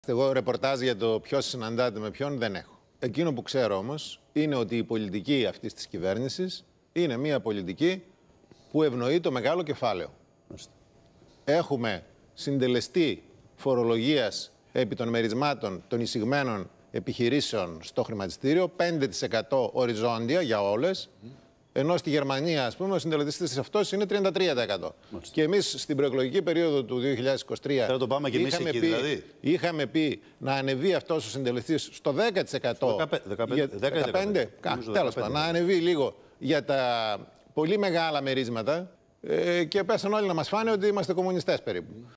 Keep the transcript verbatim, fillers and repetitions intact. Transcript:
Εγώ ρεπορτάζ για το ποιος συναντάται με ποιον δεν έχω. Εκείνο που ξέρω όμως είναι ότι η πολιτική αυτής της κυβέρνησης είναι μια πολιτική που ευνοεί το μεγάλο κεφάλαιο. Έχουμε συντελεστή φορολογίας επί των μερισμάτων των εισηγμένων επιχειρήσεων στο χρηματιστήριο, πέντε τοις εκατό οριζόντια για όλες, ενώ στη Γερμανία, ας πούμε, ο συντελεστής αυτός είναι τριάντα τρία τοις εκατό. Μάλιστα. Και εμείς στην προεκλογική περίοδο του δύο χιλιάδες είκοσι τρία Θέλω το πάμε και εμείς εκεί, πει, δηλαδή. είχαμε πει να ανεβεί αυτός ο συντελεστής στο δέκα τοις εκατό. δεκαπέντε τοις εκατό. Τέλος πάντων, να ανεβεί λίγο για τα πολύ μεγάλα μερίσματα ε, και πέσαν όλοι να μας φάνε ότι είμαστε κομμουνιστές περίπου.